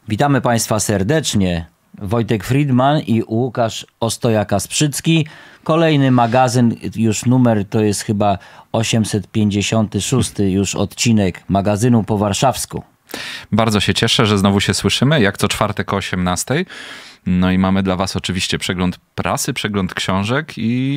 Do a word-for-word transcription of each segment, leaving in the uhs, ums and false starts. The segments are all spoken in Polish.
Witamy Państwa serdecznie. Wojtek Friedman i Łukasz Ostojak-Kasprzycki. Kolejny magazyn, już numer to jest chyba osiemset pięćdziesiąty szósty już odcinek magazynu po warszawsku. Bardzo się cieszę, że znowu się słyszymy, jak co czwartek o osiemnastej. No i mamy dla was oczywiście przegląd prasy, przegląd książek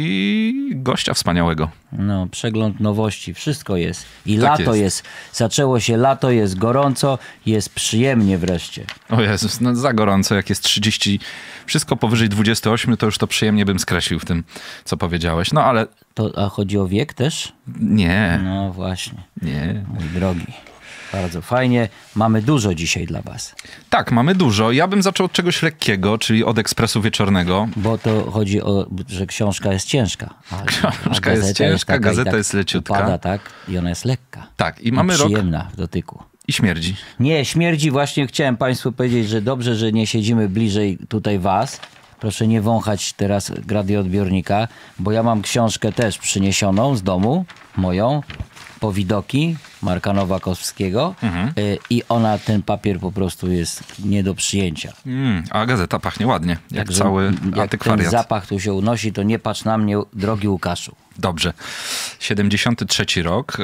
i gościa wspaniałego. No, przegląd nowości, wszystko jest. I Tak lato jest. jest. Zaczęło się lato, jest gorąco, jest przyjemnie wreszcie. O Jezus, no za gorąco, jak jest trzydzieści, wszystko powyżej dwudziestu ośmiu, to już to przyjemnie bym skreślił w tym, co powiedziałeś. No ale... To, a chodzi o wiek też? Nie. No właśnie. Nie. Mój drogi. Bardzo fajnie. Mamy dużo dzisiaj dla was. Tak, mamy dużo. Ja bym zaczął od czegoś lekkiego, czyli od Ekspresu Wieczornego. Bo to chodzi o, że książka jest ciężka. A, Książka a jest ciężka, taka gazeta tak jest leciutka. Upada, tak? I ona jest lekka. Tak, i mamy rok... Przyjemna w dotyku. I śmierdzi. Nie, śmierdzi. Właśnie chciałem państwu powiedzieć, że dobrze, że nie siedzimy bliżej tutaj was. Proszę nie wąchać teraz radioodbiornika, bo ja mam książkę też przyniesioną z domu, moją, Powidoki Marka Nowakowskiego mhm. i ona, ten papier po prostu jest nie do przyjęcia. Mm, a gazeta pachnie ładnie, jak Także cały jak antykwariat. ten zapach tu się unosi, to nie patrz na mnie, drogi Łukaszu. Dobrze. siedemdziesiąty trzeci rok,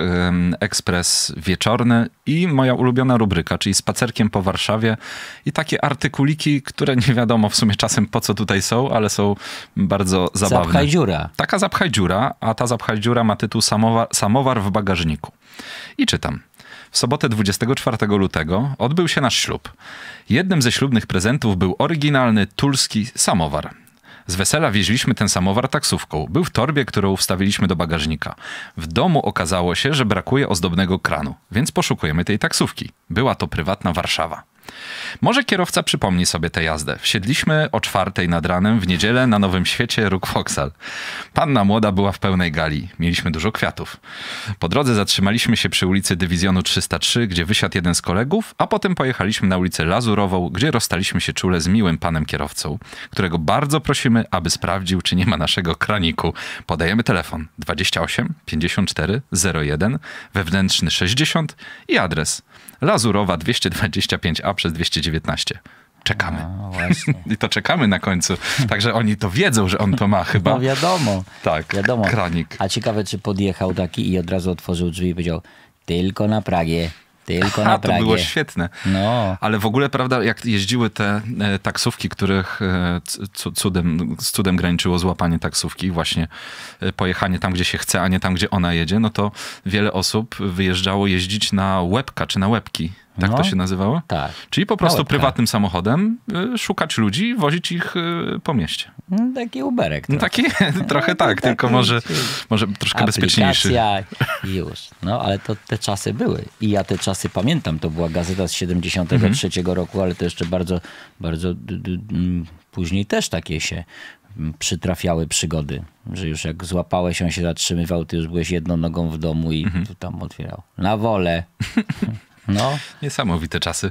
Ekspres Wieczorny i moja ulubiona rubryka, czyli Spacerkiem po Warszawie i takie artykuliki, które nie wiadomo w sumie czasem po co tutaj są, ale są bardzo zabawne. Zapchaj dziura. Taka zapchaj dziura, a ta zapchaj dziura ma tytuł Samowar, Samowar w bagażniku. I czytam. W sobotę dwudziestego czwartego lutego odbył się nasz ślub. Jednym ze ślubnych prezentów był oryginalny tulski samowar. Z wesela wieźliśmy ten samowar taksówką. Był w torbie, którą wstawiliśmy do bagażnika. W domu okazało się, że brakuje ozdobnego kranu, więc poszukujemy tej taksówki. Była to prywatna Warszawa. Może kierowca przypomni sobie tę jazdę. Wsiedliśmy o czwartej nad ranem w niedzielę na Nowym Świecie Róg Vauxhall. Panna młoda była w pełnej gali. Mieliśmy dużo kwiatów. Po drodze zatrzymaliśmy się przy ulicy Dywizjonu trzysta trzy, gdzie wysiadł jeden z kolegów, a potem pojechaliśmy na ulicę Lazurową, gdzie rozstaliśmy się czule z miłym panem kierowcą, którego bardzo prosimy, aby sprawdził, czy nie ma naszego kraniku. Podajemy telefon dwadzieścia osiem pięćdziesiąt cztery zero jeden, wewnętrzny sześćdziesiąt i adres Lazurowa dwieście dwadzieścia pięć A przez dwieście dziewiętnaście. Czekamy. No właśnie. I to czekamy na końcu. Także oni to wiedzą, że on to ma chyba. No wiadomo. Tak, wiadomo. kranik. A ciekawe, czy podjechał taki i od razu otworzył drzwi i powiedział tylko na Pragie. Tylko na A, to Pragie. było świetne. No. Ale w ogóle, prawda, jak jeździły te e, taksówki, których e, c- cudem, z cudem graniczyło złapanie taksówki, właśnie e, pojechanie tam, gdzie się chce, a nie tam, gdzie ona jedzie, no to wiele osób wyjeżdżało jeździć na łebka czy na łebki. Tak No. to się nazywało? Tak. Czyli po prostu łebka. prywatnym samochodem y, szukać ludzi i wozić ich y, po mieście. No, taki Uberek. No taki trochę tak, tylko taki- może, może troszkę bezpieczniejszy. Aplikacja i już. No, ale to te czasy były. I ja te czasy pamiętam. To była gazeta z siedemdziesiątego trzeciego roku, ale to jeszcze bardzo, bardzo d- d- m, później też takie się m, przytrafiały przygody. Że już jak złapałeś, on się zatrzymywał, ty już byłeś jedną nogą w domu i tu tam otwierał. Na wolę. No. Niesamowite czasy.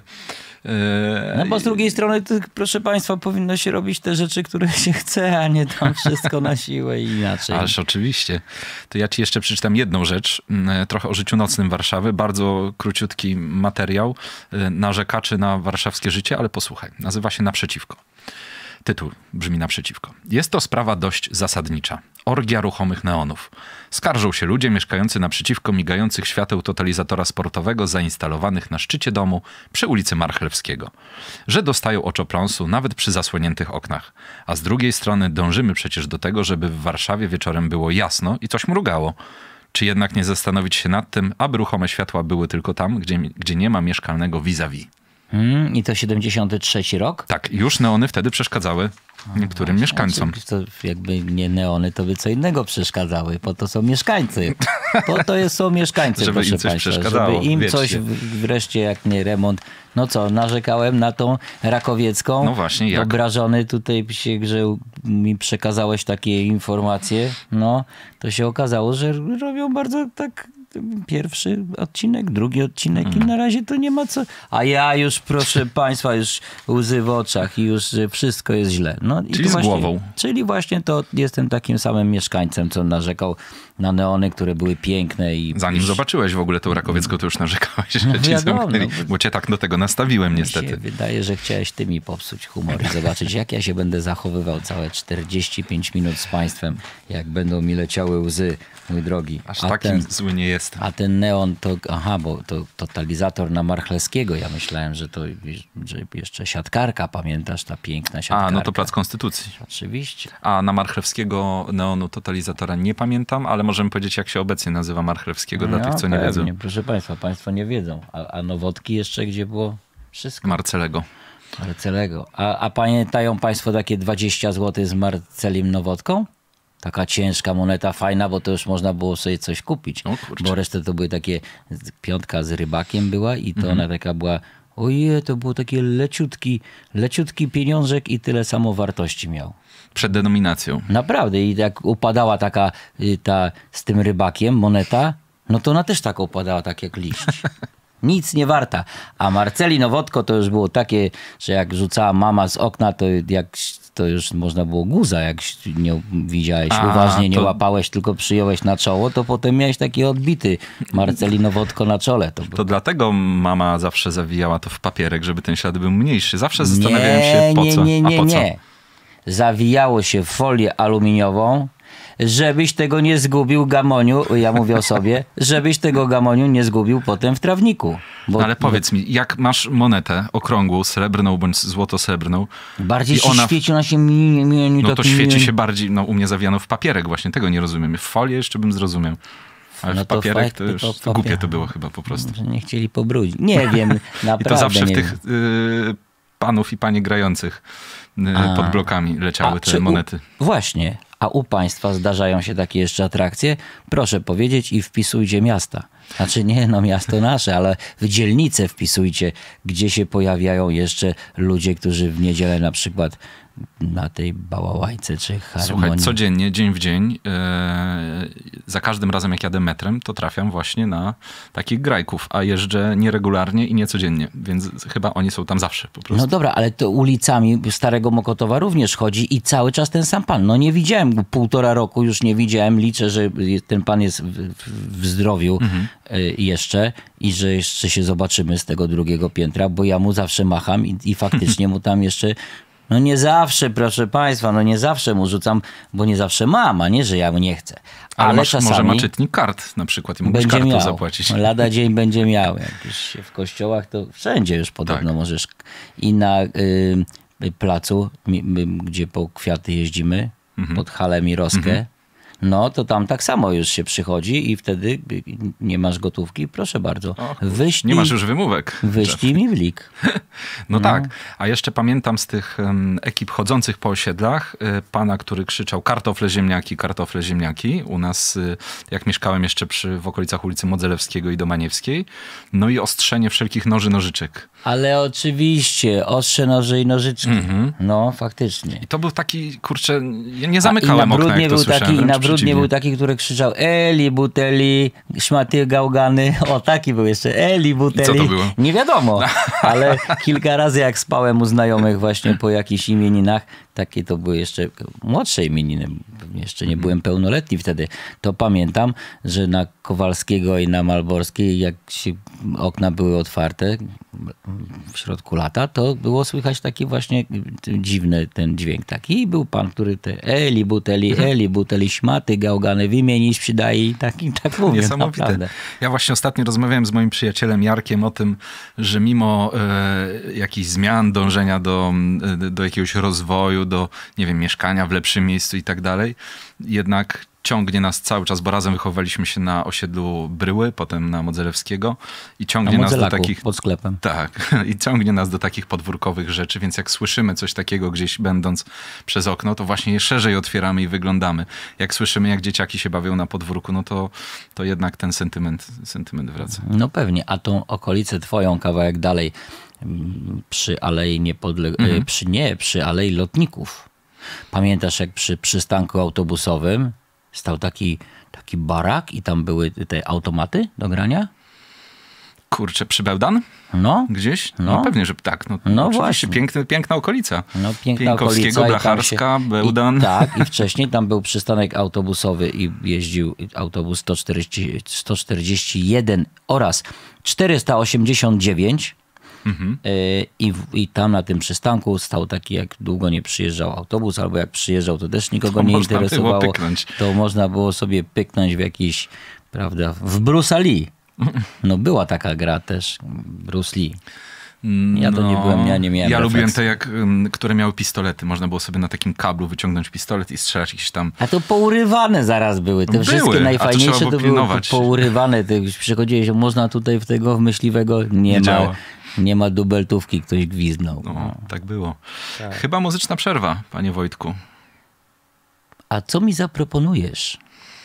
No bo z drugiej strony, to, proszę państwa, powinno się robić te rzeczy, które się chce, a nie tam wszystko na siłę i inaczej. Ależ oczywiście. To ja ci jeszcze przeczytam jedną rzecz, trochę o życiu nocnym Warszawy. Bardzo króciutki materiał narzekaczy na warszawskie życie, ale posłuchaj. Nazywa się Naprzeciwko. Tytuł brzmi Naprzeciwko. Jest to sprawa dość zasadnicza. Orgia ruchomych neonów. Skarżą się ludzie mieszkający naprzeciwko migających świateł totalizatora sportowego zainstalowanych na szczycie domu przy ulicy Marchlewskiego. Że dostają oczopląsu nawet przy zasłoniętych oknach. A z drugiej strony dążymy przecież do tego, żeby w Warszawie wieczorem było jasno i coś mrugało. Czy jednak nie zastanowić się nad tym, aby ruchome światła były tylko tam, gdzie, gdzie nie ma mieszkalnego vis-a-vis? Hmm, I to siedemdziesiąty trzeci rok? Tak, już neony wtedy przeszkadzały niektórym Właśnie, mieszkańcom. To jakby nie neony, to by co innego przeszkadzały. Po to są mieszkańcy. Po to jest, są mieszkańcy, Żeby proszę im coś państwa. przeszkadzało, Żeby im wiecznie. coś w- wreszcie, jak nie remont. No co, narzekałem na tą Rakowiecką. No właśnie, jak? Obrażony tutaj się, że mi przekazałeś takie informacje. No, to się okazało, że robią bardzo tak pierwszy odcinek, drugi odcinek hmm. i na razie to nie ma co. A ja już, proszę państwa, już łzy w oczach i już wszystko jest źle. No, i czyli z właśnie, głową. Czyli właśnie to jestem takim samym mieszkańcem, co narzekał na neony, które były piękne. I Zanim już... zobaczyłeś w ogóle tą Rakowiecką, to już narzekałeś, że no, ci wiadomo, zamknęli, no, bo cię tak do tego nastawiłem niestety. Mi się wydaje, że chciałeś ty mi popsuć humor i zobaczyć, jak ja się będę zachowywał całe czterdzieści pięć minut z państwem, jak będą mi leciały łzy, mój drogi. Aż a takim ten, zły nie jestem. A ten neon to, aha, bo to totalizator na Marchlewskiego. Ja myślałem, że to że jeszcze siatkarka, pamiętasz, ta piękna siatkarka. A, no to Plac Konstytucji. Oczywiście. A na Marchlewskiego neonu totalizatora nie pamiętam, ale możemy powiedzieć, jak się obecnie nazywa Marchlewskiego dla no, tych, co nie pewnie, wiedzą. Proszę państwa, państwo nie wiedzą. A, a Nowotki jeszcze, gdzie było wszystko? Marcelego. Marcelego. A, a pamiętają państwo takie dwadzieścia złotych z Marcelim Nowotką? Taka ciężka moneta, fajna, bo to już można było sobie coś kupić. O, bo resztę to były takie, piątka z rybakiem była i to Mhm. ona taka była, ojej, to był taki leciutki, leciutki pieniążek i tyle samo wartości miał. Przed denominacją. Naprawdę. I jak upadała taka y, ta z tym rybakiem moneta, no to ona też tak upadała, tak jak liść. Nic nie warta. A Marceli Nowotko to już było takie, że jak rzucała mama z okna, to jak to już można było guza, jak nie widziałeś, A, uważnie nie to... łapałeś, tylko przyjąłeś na czoło, to potem miałeś taki odbity Marceli Nowotko na czole. To, to dlatego mama zawsze zawijała to w papierek, żeby ten ślad był mniejszy. Zawsze zastanawiałem się, po nie, co. Nie, nie, A po co? nie. Zawijało się w folię aluminiową, żebyś tego nie zgubił, Gamoniu, ja mówię o sobie, żebyś tego, Gamoniu, nie zgubił potem w trawniku. Bo, no ale powiedz mi, jak masz monetę okrągłą, srebrną bądź złoto-srebrną. Bardziej i się ona... świeci, ona się mi, mi, mi, No to świeci mi... się bardziej, no u mnie zawijano w papierek, właśnie tego nie rozumiem. W folię jeszcze bym zrozumiał. Ale no w papierek to, to już to to głupie to było chyba po prostu. Że nie chcieli pobrudzić. Nie wiem, naprawdę I to zawsze w nie tych y, panów i panie grających y, pod blokami leciały A, te monety. U, właśnie. A u państwa zdarzają się takie jeszcze atrakcje? Proszę powiedzieć i wpisujcie miasta. Znaczy nie, no miasto nasze, ale w dzielnicę wpisujcie, gdzie się pojawiają jeszcze ludzie, którzy w niedzielę na przykład na tej bałałajce czy harmonii. Słuchaj, codziennie, dzień w dzień, e, za każdym razem jak jadę metrem, to trafiam właśnie na takich grajków, a jeżdżę nieregularnie i niecodziennie, więc chyba oni są tam zawsze po prostu. No dobra, ale to ulicami Starego Mokotowa również chodzi i cały czas ten sam pan. No nie widziałem go półtora roku, już nie widziałem. Liczę, że ten pan jest w, w, w zdrowiu mhm. jeszcze i że jeszcze się zobaczymy z tego drugiego piętra, bo ja mu zawsze macham i, i faktycznie mu tam jeszcze... No nie zawsze, proszę państwa, no nie zawsze mu rzucam, bo nie zawsze mam, a nie, że ja mu nie chcę. Ale, Ale masz, czasami może ma czytnik kart na przykład i mógłbyś będzie kartą miał. zapłacić. Lada dzień będzie miał. Jak już się w kościołach, to wszędzie już podobno tak. możesz. I na y, placu, mi, my, gdzie po kwiaty jeździmy, mhm. pod halę Miroskę, mhm. no to tam tak samo już się przychodzi i wtedy nie masz gotówki, proszę bardzo. O, wyślij, nie masz już wymówek. Wyślij mi blik. No, no tak, a jeszcze pamiętam z tych um, ekip chodzących po osiedlach y, pana, który krzyczał kartofle ziemniaki, kartofle ziemniaki. U nas, y, jak mieszkałem jeszcze przy, w okolicach ulicy Modzelewskiego i Domaniewskiej. No i ostrzenie wszelkich noży, nożyczek. Ale oczywiście, ostrze, noże i nożyczki. Mm-hmm. No, faktycznie. I to był taki, kurczę, ja nie zamykałem okna, jak to był słyszałem. Taki, I na brudnie był taki, który krzyczał Eli, buteli, szmaty, gałgany. O, taki był jeszcze. Eli, buteli. I co to było? Nie wiadomo, ale kilka razy jak spałem u znajomych właśnie po jakichś imieninach, takie to były jeszcze młodsze imieniny, jeszcze nie byłem pełnoletni wtedy, to pamiętam, że na Kowalskiego i na Malborskiej, jak się okna były otwarte w środku lata, to było słychać taki właśnie dziwny ten dźwięk taki. I był pan, który te Eli, buteli, Eli, buteli, szmaty, gałgany wymienić przydaje i tak, i tak mówię. Niesamowite. Naprawdę. Ja właśnie ostatnio rozmawiałem z moim przyjacielem Jarkiem o tym, że mimo e, jakichś zmian, dążenia do, do jakiegoś rozwoju, do, nie wiem, mieszkania w lepszym miejscu i tak dalej, jednak ciągnie nas cały czas, bo razem wychowaliśmy się na osiedlu Bryły, potem na Modzelewskiego i ciągnie nas do takich... pod sklepem. Tak, i ciągnie nas do takich podwórkowych rzeczy, więc jak słyszymy coś takiego gdzieś będąc przez okno, to właśnie je szerzej otwieramy i wyglądamy. Jak słyszymy, jak dzieciaki się bawią na podwórku, no to, to jednak ten sentyment, sentyment wraca. No pewnie, a tą okolicę twoją kawałek dalej przy Alei Niepodle... Mhm. przy nie, przy Alei Lotników. Pamiętasz, jak przy przystanku autobusowym stał taki, taki barak i tam były te automaty do grania. Kurczę, przy Bełdan? No. Gdzieś? No, No. pewnie, że tak. No, No oczywiście, właśnie. Piękny, piękna okolica. No, piękna Pieńkowskiego, okolica. Blacharska, i Bełdan. I, tak, i wcześniej tam był przystanek autobusowy i jeździł autobus sto czterdzieści, sto czterdzieści jeden oraz czterysta osiemdziesiąt dziewięć. Mhm. I, I tam na tym przystanku stał taki, jak długo nie przyjeżdżał autobus, albo jak przyjeżdżał, to też nikogo To nie można interesowało. było pyknąć. To można było sobie pyknąć w jakiś, prawda, w Bruce'a Lee. No była taka gra też, Bruce Lee. Ja to no, nie byłem, ja nie miałem Ja refleksu. lubiłem te, jak, um, które miały pistolety. Można było sobie na takim kablu wyciągnąć pistolet i strzelać jakiś tam... A to pourywane zaraz były. Te Były, wszystkie a to najfajniejsze trzeba to było były pilnować. pourywane. Ty już przychodziłeś, można tutaj w tego w myśliwego, nie, Nie ma, działa. nie ma dubeltówki, ktoś gwizdnął. No, No. tak było. Chyba muzyczna przerwa, panie Wojtku. A co mi zaproponujesz?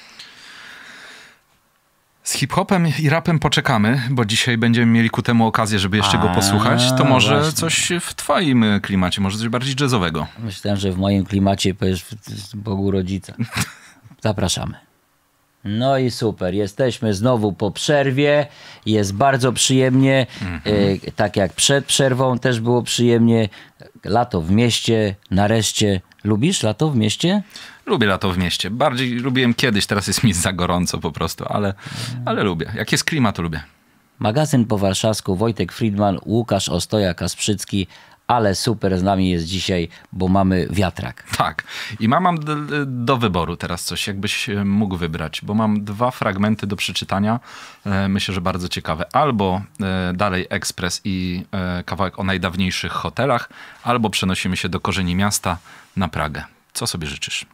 Z hip-hopem i rapem poczekamy, bo dzisiaj będziemy mieli ku temu okazję, żeby jeszcze go A, posłuchać. To może właśnie. coś w twoim klimacie, może coś bardziej jazzowego. Myślałem, że w moim klimacie powiesz w Bogu Rodzica. Zapraszamy. No i super, jesteśmy znowu po przerwie, jest bardzo przyjemnie, mm-hmm. e, tak jak przed przerwą też było przyjemnie. Lato w mieście, nareszcie. Lubisz lato w mieście? Lubię lato w mieście. Bardziej lubiłem kiedyś, teraz jest mi za gorąco po prostu, ale, ale lubię. Jak jest klimat, to lubię. Magazyn po warszawsku, Wojtek Friedman, Łukasz Ostoja-Kasprzycki, ale super z nami jest dzisiaj, bo mamy wiatrak. Tak. I mam, mam do, do wyboru teraz coś, jakbyś mógł wybrać, bo mam dwa fragmenty do przeczytania. E, myślę, że bardzo ciekawe. Albo e, dalej Ekspres i e, kawałek o najdawniejszych hotelach, albo przenosimy się do korzeni miasta na Pragę. Co sobie życzysz?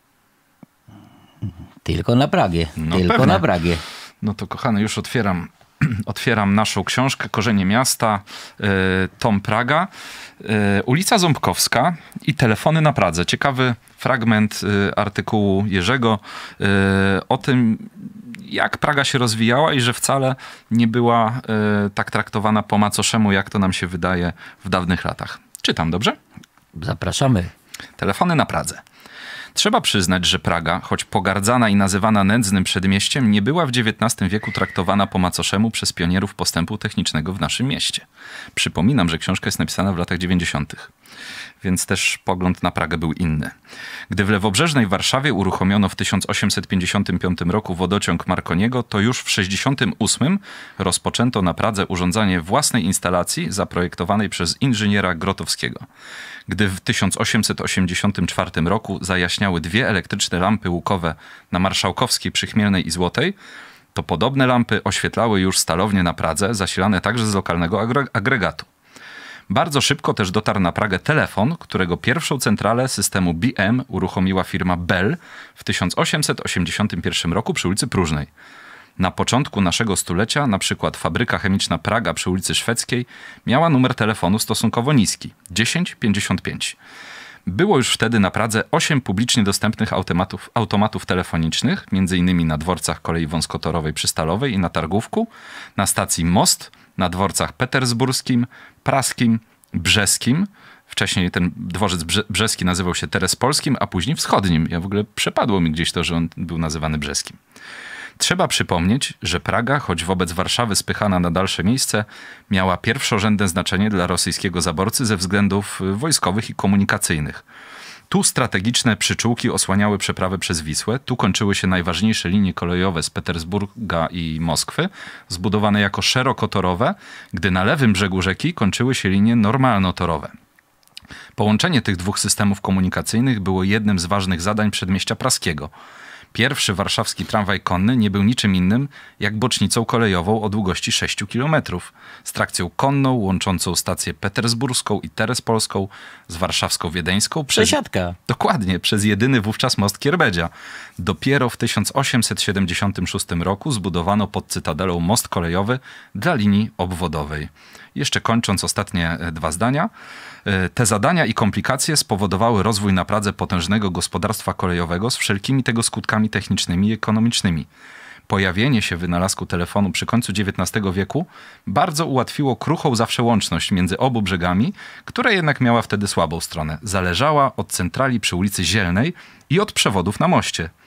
Tylko na Pragie. No Tylko pewnie. na Pragie. No to kochany, już otwieram, otwieram naszą książkę Korzenie miasta, y, tom Praga, y, ulica Ząbkowska i telefony na Pradze. Ciekawy fragment y, artykułu Jerzego y, o tym, jak Praga się rozwijała i że wcale nie była y, tak traktowana po macoszemu, jak to nam się wydaje w dawnych latach. Czytam, dobrze? Zapraszamy. Telefony na Pradze. Trzeba przyznać, że Praga, choć pogardzana i nazywana nędznym przedmieściem, nie była w dziewiętnastym wieku traktowana po macoszemu przez pionierów postępu technicznego w naszym mieście. Przypominam, że książka jest napisana w latach dziewięćdziesiątych, więc też pogląd na Pragę był inny. Gdy w lewobrzeżnej Warszawie uruchomiono w tysiąc osiemset pięćdziesiątym piątym roku wodociąg Marconiego, to już w sześćdziesiątym ósmym rozpoczęto na Pradze urządzanie własnej instalacji zaprojektowanej przez inżyniera Grotowskiego. Gdy w tysiąc osiemset osiemdziesiątym czwartym roku zajaśniały dwie elektryczne lampy łukowe na Marszałkowskiej, Przychmielnej i Złotej, to podobne lampy oświetlały już stalownie na Pradze, zasilane także z lokalnego agre- agregatu. Bardzo szybko też dotarł na Pragę telefon, którego pierwszą centralę systemu B M uruchomiła firma Bell w tysiąc osiemset osiemdziesiątym pierwszym roku przy ulicy Próżnej. Na początku naszego stulecia, na przykład fabryka chemiczna Praga przy ulicy Szwedzkiej miała numer telefonu stosunkowo niski – dziesięć pięćdziesiąt pięć. Było już wtedy na Pradze osiem publicznie dostępnych automatów, automatów telefonicznych, między innymi na dworcach kolei wąskotorowej przy Stalowej i na Targówku, na stacji Most, na dworcach petersburskim, praskim, brzeskim. Wcześniej ten dworzec brze- brzeski nazywał się Terespolskim, a później wschodnim. Ja w ogóle przepadło mi gdzieś to, że on był nazywany brzeskim. Trzeba przypomnieć, że Praga, choć wobec Warszawy spychana na dalsze miejsce, miała pierwszorzędne znaczenie dla rosyjskiego zaborcy ze względów wojskowych i komunikacyjnych. Tu strategiczne przyczółki osłaniały przeprawę przez Wisłę, tu kończyły się najważniejsze linie kolejowe z Petersburga i Moskwy, zbudowane jako szerokotorowe, gdy na lewym brzegu rzeki kończyły się linie normalnotorowe. Połączenie tych dwóch systemów komunikacyjnych było jednym z ważnych zadań przedmieścia praskiego. Pierwszy warszawski tramwaj konny nie był niczym innym jak bocznicą kolejową o długości sześciu kilometrów z trakcją konną łączącą stację petersburską i terespolską z warszawsko-wiedeńską przez... Przesiadka. Dokładnie, przez jedyny wówczas most Kierbedzia. Dopiero w tysiąc osiemset siedemdziesiątym szóstym roku zbudowano pod Cytadelą most kolejowy dla linii obwodowej. Jeszcze kończąc ostatnie dwa zdania. Te zadania i komplikacje spowodowały rozwój na Pradze potężnego gospodarstwa kolejowego z wszelkimi tego skutkami technicznymi i ekonomicznymi. Pojawienie się wynalazku telefonu przy końcu dziewiętnastego wieku bardzo ułatwiło kruchą zawsze łączność między obu brzegami, która jednak miała wtedy słabą stronę. Zależała od centrali przy ulicy Zielnej i od przewodów na moście.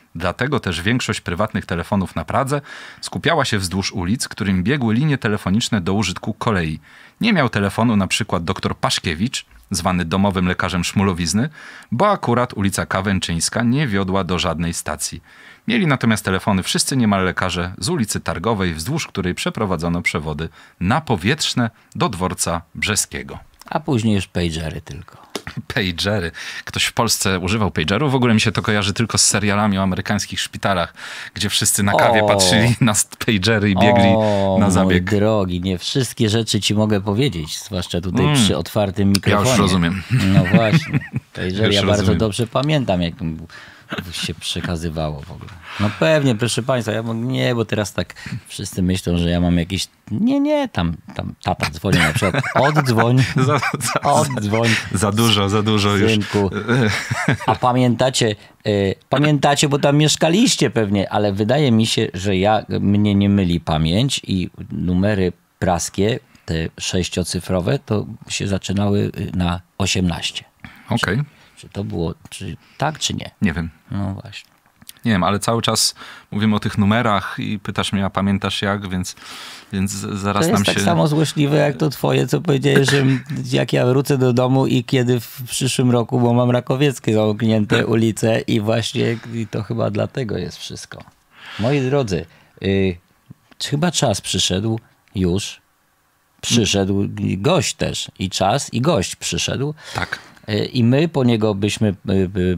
Dlatego też większość prywatnych telefonów na Pradze skupiała się wzdłuż ulic, którym biegły linie telefoniczne do użytku kolei. Nie miał telefonu na przykład dr Paszkiewicz, zwany domowym lekarzem szmulowizny, bo akurat ulica Kawęczyńska nie wiodła do żadnej stacji. Mieli natomiast telefony wszyscy niemal lekarze z ulicy Targowej, wzdłuż której przeprowadzono przewody napowietrzne do dworca brzeskiego. A później już pagery tylko. Pagery. Ktoś w Polsce używał pagerów? W ogóle mi się to kojarzy tylko z serialami o amerykańskich szpitalach, gdzie wszyscy na kawie O. patrzyli na pagery i biegli o, na zabieg. Mój drogi, nie wszystkie rzeczy ci mogę powiedzieć, zwłaszcza tutaj mm. przy otwartym mikrofonie. Ja już rozumiem. No właśnie. Pagery Już ja rozumiem. bardzo dobrze pamiętam, jak się przekazywało w ogóle. No pewnie, proszę państwa, ja mówię, nie, bo teraz tak wszyscy myślą, że ja mam jakieś... Nie, nie, tam, tam tata dzwoni na przykład. Oddzwoń, Za, za, oddzwoń. za dużo, za dużo już. Synku. A pamiętacie, y, pamiętacie, bo tam mieszkaliście pewnie, ale wydaje mi się, że ja, mnie nie myli pamięć i numery praskie, te sześciocyfrowe, to się zaczynały na osiemnaście. Okej. Okay. Czy to było, czy tak, czy nie? Nie wiem. No właśnie. Nie wiem, ale cały czas mówimy o tych numerach i pytasz mnie, a pamiętasz jak, więc, więc zaraz to nam jest się... tak samo złośliwe jak to twoje, co powiedziałeś, że jak ja wrócę do domu i kiedy w przyszłym roku, bo mam rakowieckie zamknięte ulice i właśnie i to chyba dlatego jest wszystko. Moi drodzy, y, chyba czas przyszedł już. Przyszedł gość też. I czas, i gość przyszedł. Tak. Y, I my po niego byśmy y, y,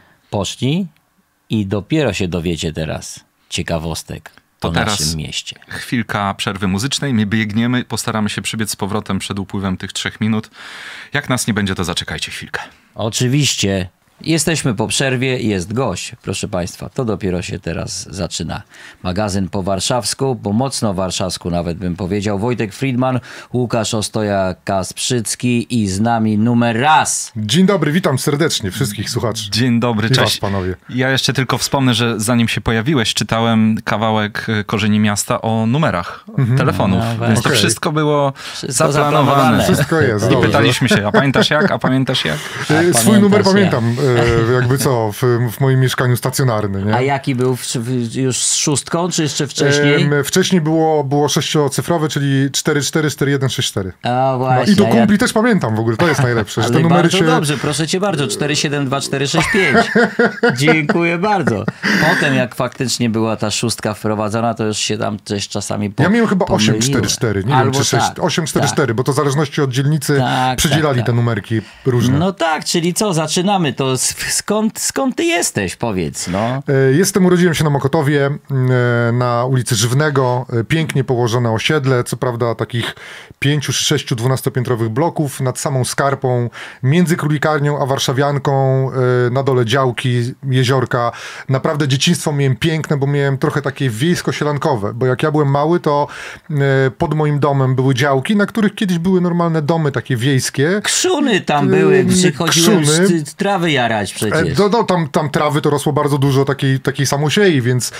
poszli i dopiero się dowiecie teraz ciekawostek To o teraz naszym mieście. Chwilka przerwy muzycznej, my biegniemy, postaramy się przybiec z powrotem przed upływem tych trzech minut. Jak nas nie będzie, to zaczekajcie chwilkę. Oczywiście. Jesteśmy po przerwie, jest gość, proszę państwa. To dopiero się teraz zaczyna. Magazyn po warszawsku, po mocno warszawsku nawet bym powiedział. Wojtek Friedman, Łukasz Ostoja-Kasprzycki i z nami numer raz. Dzień dobry, witam serdecznie wszystkich słuchaczy. Dzień dobry, I cześć. was, panowie. Ja jeszcze tylko wspomnę, że zanim się pojawiłeś, czytałem kawałek Korzeni Miasta o numerach Mhm. telefonów, No, więc to okej. wszystko było Wszystko zaplanowane. zaplanowane. Wszystko jest, I dobrze. pytaliśmy się, a pamiętasz jak, a pamiętasz jak? E, A Swój pamiętasz numer jak? pamiętam, e, jakby co, w, w moim mieszkaniu stacjonarnym. Nie? A jaki był w, w, już z szóstką, czy jeszcze wcześniej? Em, wcześniej było, było sześciocyfrowe, czyli cztery cztery cztery jeden sześć cztery. A No, właśnie. I do a kumpli też pamiętam w ogóle, to jest najlepsze, że Ale te numery bardzo się... dobrze, proszę cię bardzo, cztery siedem dwa cztery sześć pięć. Dziękuję bardzo. Potem jak faktycznie była ta szóstka wprowadzona, to już się tam też czasami po, Ja miałem chyba osiem pomyliło. cztery cztery, nie Albo wiem czy sześć, tak, osiem cztery cztery, tak. bo to w zależności od dzielnicy Tak, przydzielali tak, te tak. numerki różne. No tak, czyli co, zaczynamy. To s- skąd, skąd ty jesteś, powiedz, no. E, Jestem, urodziłem się na Mokotowie, e, na ulicy Żywnego, e, pięknie położone osiedle, co prawda takich pięciu, sześciu, dwunastopiętrowych bloków nad samą Skarpą, między Królikarnią a Warszawianką, e, na dole działki, jeziorka. Naprawdę dzieciństwo miałem piękne, bo miałem trochę takie wiejsko-sielankowe, bo jak ja byłem mały, to e, pod moim domem były działki, na których kiedyś były normalne domy takie wiejskie. Krzuny tam były, Ym, przychodziłem krzuny. z, z trawy jarać E, przecież. No, no, tam, tam trawy to rosło bardzo dużo takiej, takiej samosiei, więc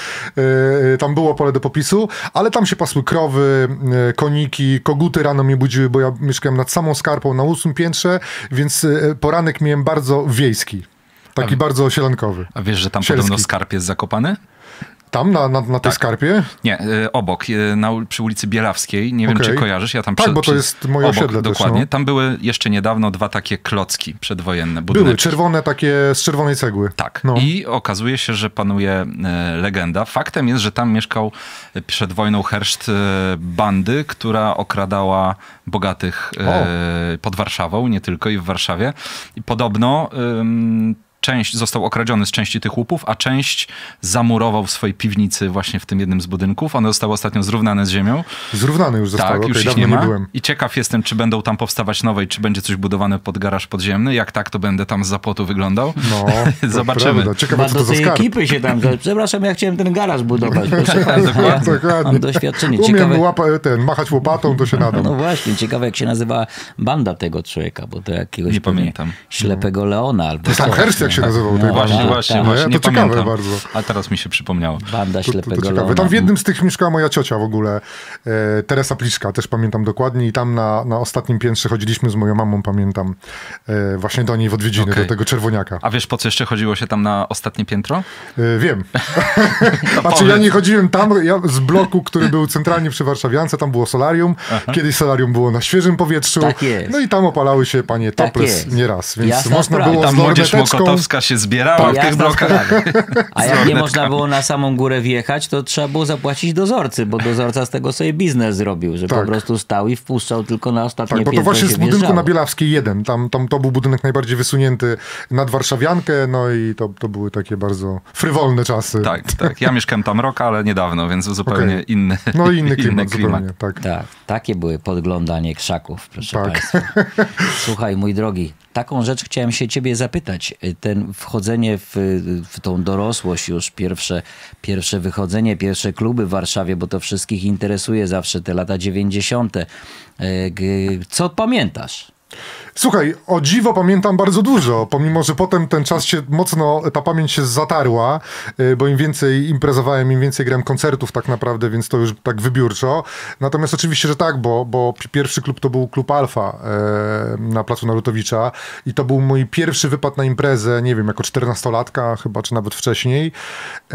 e, tam było pole do popisu, ale tam się pasły krowy, e, koniki, koguty rano mnie budziły, bo ja mieszkałem nad samą Skarpą na ósmym piętrze, więc e, poranek miałem bardzo wiejski. Taki A- bardzo sielankowy. A wiesz, że tam Sielski. podobno skarb jest zakopany? Tam, na, na, na tej Tak. Skarpie? Nie, y, obok, y, na, ul- przy ulicy Bielawskiej. Nie wiem, Okej. czy kojarzysz. Ja tam Tak, przy, bo to przy- jest moje obok, osiedle też, dokładnie. no. Tam były jeszcze niedawno dwa takie klocki przedwojenne, Były, budynki. czerwone takie z czerwonej cegły. Tak. No. I okazuje się, że panuje e, legenda. Faktem jest, że tam mieszkał e, przed wojną herszt e, bandy, która okradała bogatych e, pod Warszawą, nie tylko i w Warszawie. I podobno ym, część został okradziony z części tych łupów, a część zamurował w swojej piwnicy właśnie w tym jednym z budynków. One zostały ostatnio zrównane z ziemią. Zrównane już zostały, Tak, okej, już ich dawno nie nie, ma. byłem. I ciekaw jestem, czy będą tam powstawać nowe i czy będzie coś budowane pod garaż podziemny. Jak tak, to będę tam z zapłotu wyglądał. No, to Zobaczymy. prawda. Ciekawe, Chyba co to do za tej skarb. ekipy się tam... Przepraszam, ja chciałem ten garaż budować. Proszę państwa, ja Dokładnie. mam doświadczenie. Umiem Ciekawe, łapa, ten, machać łopatą, to się nadam. no właśnie, ciekawe jak się nazywa banda tego człowieka, bo to jakiegoś Nie pewnie pamiętam. ślepego Leona albo To sam co. Herszt jak tak się nazywał. No, tej Właśnie, bandy. właśnie, tak. właśnie, No, nie to ciekawe pamiętam. bardzo. A teraz mi się przypomniało. Banda To, to, ślepego to ciekawe. Leona. Tam w jednym z tych mieszkała moja ciocia w ogóle, e, Teresa Pliczka, też pamiętam dokładnie i tam na, na ostatnim piętrze chodziliśmy z moją mamą, pamiętam, e, właśnie do niej w odwiedziny, Okej. do tego czerwoniaka. A wiesz, po co jeszcze chodziło się tam na ostatnie piętro? E, wiem. To Znaczy ja powiedz. nie chodziłem tam, ja z bloku, który był centralnie przy Warszawiance, tam było solarium, kiedyś solarium było na świeżym powietrzu, Tak jest. no i tam opalały się panie Tak topless jest. nieraz, więc Jasna można sprawa. było Tam z młodzież lorneteczką... mokotowska się zbierała w tych Jasna blokach. sprawa. A jak nie lornetkami. można było na samą górę wjechać, to trzeba było zapłacić dozorcy, bo dozorca z tego sobie biznes zrobił, że Tak. po prostu stał i wpuszczał tylko na ostatnie Tak, bo to piętro właśnie się z budynku wjeżdżało. na Bielawskiej jeden, tam, tam to był budynek najbardziej wysunięty nad Warszawiankę, no i to, to były takie bardzo frywolne czasy. Tak, tak. Ja mieszkałem tam rok, ale niedawno, więc zupełnie Okej. inny, No i inny klimat, inny klimat. zupełnie, tak. Tak, takie były podglądanie krzaków, proszę Tak. Państwa. Słuchaj, mój drogi, taką rzecz chciałem się ciebie zapytać. Ten wchodzenie w, w tą dorosłość już, pierwsze, pierwsze wychodzenie, pierwsze kluby w Warszawie, bo to wszystkich interesuje zawsze, te lata dziewięćdziesiąte. E, g- Co pamiętasz? Słuchaj, o dziwo pamiętam bardzo dużo, pomimo że potem ten czas się mocno, ta pamięć się zatarła, y, bo im więcej imprezowałem, im więcej grałem koncertów tak naprawdę, więc to już tak wybiórczo. Natomiast oczywiście, że tak, bo, bo pierwszy klub to był klub Alfa e, na placu Narutowicza i to był mój pierwszy wypad na imprezę, nie wiem, jako czternastolatka chyba, czy nawet wcześniej. E,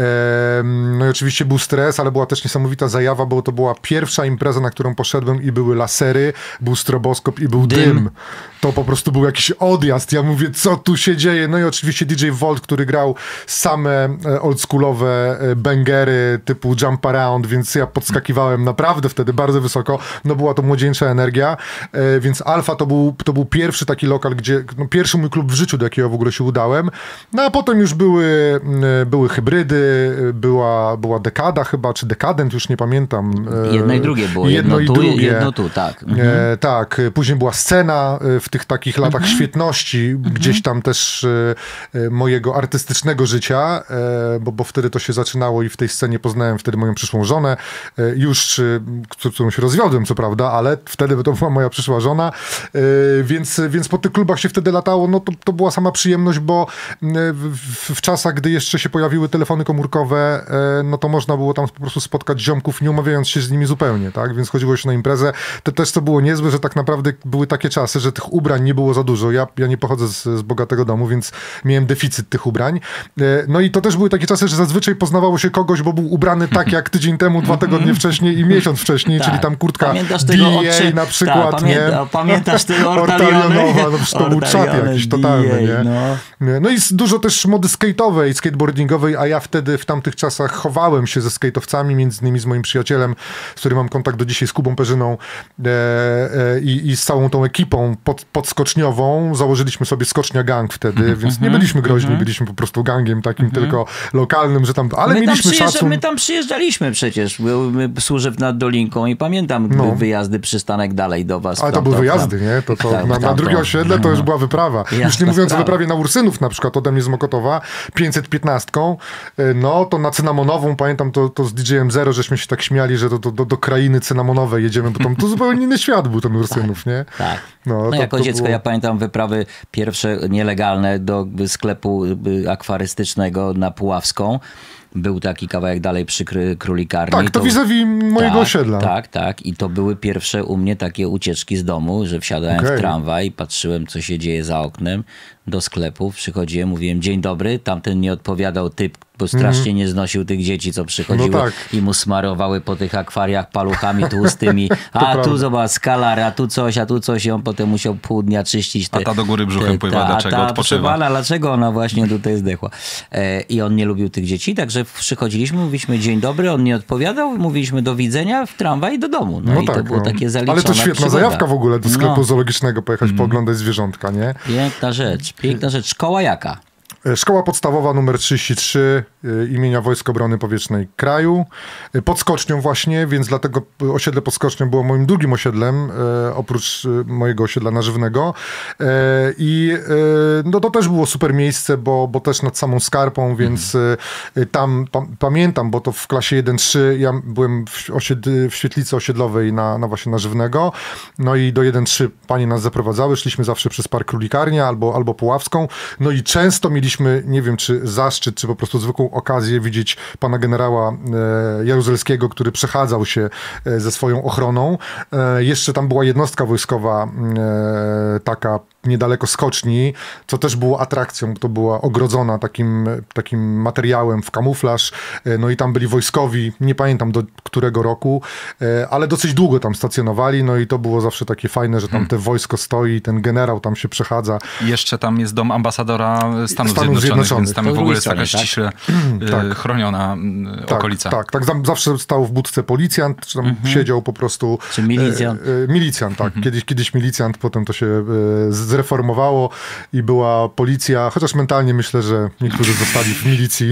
no i oczywiście był stres, ale była też niesamowita zajawa, bo to była pierwsza impreza, na którą poszedłem i były lasery, był stroboskop i był dym. dym. To po prostu był jakiś odjazd. Ja mówię, co tu się dzieje? No i oczywiście D J Volt, który grał same oldschoolowe bangery typu Jump Around, więc ja podskakiwałem naprawdę wtedy bardzo wysoko. No była to młodzieńcza energia, więc Alfa to był, to był pierwszy taki lokal, gdzie, no pierwszy mój klub w życiu, do jakiego w ogóle się udałem. No a potem już były, były hybrydy, była, była Dekada chyba, czy Dekadent, już nie pamiętam. Jedno i drugie było. Jedno, Jedno, i tu, drugie. jedno tu, tak. Mhm. E, tak, później była scena w tych takich latach Mhm. świetności, gdzieś tam też e, mojego artystycznego życia, e, bo, bo wtedy to się zaczynało i w tej scenie poznałem wtedy moją przyszłą żonę, e, już, e, z którą się rozwiodłem, co prawda, ale wtedy to była moja przyszła żona, e, więc, więc po tych klubach się wtedy latało, no to, to była sama przyjemność, bo w, w, w czasach, gdy jeszcze się pojawiły telefony komórkowe, e, no to można było tam po prostu spotkać ziomków, nie umawiając się z nimi zupełnie, tak, więc chodziło się na imprezę. To też co było niezłe, że tak naprawdę były takie czasy, że tych ubrań nie było za dużo. Ja, ja nie pochodzę z, z bogatego domu, więc miałem deficyt tych ubrań. No i to też były takie czasy, że zazwyczaj poznawało się kogoś, bo był ubrany tak jak tydzień temu, dwa tygodnie wcześniej i miesiąc wcześniej, Tak. czyli tam kurtka Pamiętasz D tego A odczy- na przykład, tak, nie? pamięta, pamiętasz tego Ortalionowa, Ortaliony? no przecież to był czat jakiś totalny, nie? No. Nie, No i z- dużo też mody skate'owej, skateboardingowej, a ja wtedy w tamtych czasach chowałem się ze skate'owcami, między innymi z moim przyjacielem, z którym mam kontakt do dzisiaj, z Kubą Perzyną e, e, i, i z całą tą ekipą pod, podskoczniową. Założyliśmy sobie Skocznia Gang wtedy, więc nie byliśmy groźni, byliśmy po prostu gangiem takim tylko lokalnym, że tam, ale My tam, mieliśmy przyjeżdża, szacun. my tam przyjeżdżaliśmy przecież. Były służeb nad Dolinką i pamiętam No. wyjazdy, przystanek dalej do was. Ale to Tam, były tam, wyjazdy, nie? To, to tak, na, na tam, drugie to- osiedle to już była wyprawa. Już Jasna nie mówiąc o sprawa. wyprawie na Ursynów na przykład ode mnie z Mokotowa, pięćset piętnaście, no to na cynamonową, pamiętam to, to z D J-em Zero, żeśmy się tak śmiali, że do, do, do krainy cynamonowej jedziemy, bo tam to zupełnie inny świat był ten Ursynów, nie? Tak. No, No, to- jako to dziecko było- ja pamiętam wyprawy pierwsze nielegalne do sklepu y, akwarystycznego na Puławską. Był taki kawałek dalej przy Kry- Królikarni. Tak, to vis-a-vis mojego tak, osiedla. Tak, tak. I to były pierwsze u mnie takie ucieczki z domu, że wsiadałem Okej. w tramwaj, patrzyłem, co się dzieje za oknem, do sklepu, przychodziłem, mówiłem dzień dobry, tamten nie odpowiadał typ, bo strasznie nie znosił tych dzieci, co przychodziły No tak. i mu smarowały po tych akwariach paluchami tłustymi. A prawda. tu zobacz, skalar, a tu coś, a tu coś i on potem musiał pół dnia czyścić te... A ta do góry brzuchem te- pływa, ta- dlaczego ta, odpoczywa? proszę pana, dlaczego ona właśnie tutaj zdechła. E, I on nie lubił tych dzieci, także przychodziliśmy, mówiliśmy dzień dobry, on nie odpowiadał, mówiliśmy do widzenia w tramwaj i do domu. No, No i tak, to było no. takie zaliczone. Ale to świetna zajawka w ogóle do sklepu No. zoologicznego, pojechać pooglądać zwierzątka, nie? Piękna rzecz, piękna rzecz. Szkoła jaka? Szkoła podstawowa numer trzydzieści trzy, imienia Wojsk Obrony Powietrznej Kraju, pod Skocznią właśnie, więc dlatego osiedle pod Skocznią było moim drugim osiedlem, oprócz mojego osiedla nażywnego. I no to też było super miejsce, bo, bo też nad samą Skarpą, więc mhm. tam pa, pamiętam, bo to w klasie jeden trzy ja byłem w, osied, w świetlicy osiedlowej na, na właśnie nażywnego, no i do jeden trzy panie nas zaprowadzały, szliśmy zawsze przez Park Królikarnia albo, albo Puławską, no i często mieliśmy, nie wiem czy zaszczyt, czy po prostu zwykłą okazję widzieć pana generała e, Jaruzelskiego, który przechadzał się e, ze swoją ochroną. E, jeszcze tam była jednostka wojskowa e, taka niedaleko skoczni, co też było atrakcją, bo to była ogrodzona takim, takim materiałem w kamuflaż, no i tam byli wojskowi, nie pamiętam do którego roku, ale dosyć długo tam stacjonowali, no i to było zawsze takie fajne, że tam hmm. te wojsko stoi, ten generał tam się przechadza. I jeszcze tam jest dom ambasadora Stanów, Stanów Zjednoczonych, Zjednoczonych, więc tam w ogóle jest taka tak? ściśle tak. chroniona tak, okolica. Tak, tak, tam zawsze stał w budce policjant, czy tam mm-hmm. siedział po prostu... Czy milicjant. E, e, milicjant, tak. Mm-hmm. Kiedyś, kiedyś milicjant, potem to się e, zreformowało i była policja, chociaż mentalnie myślę, że niektórzy zostali w milicji.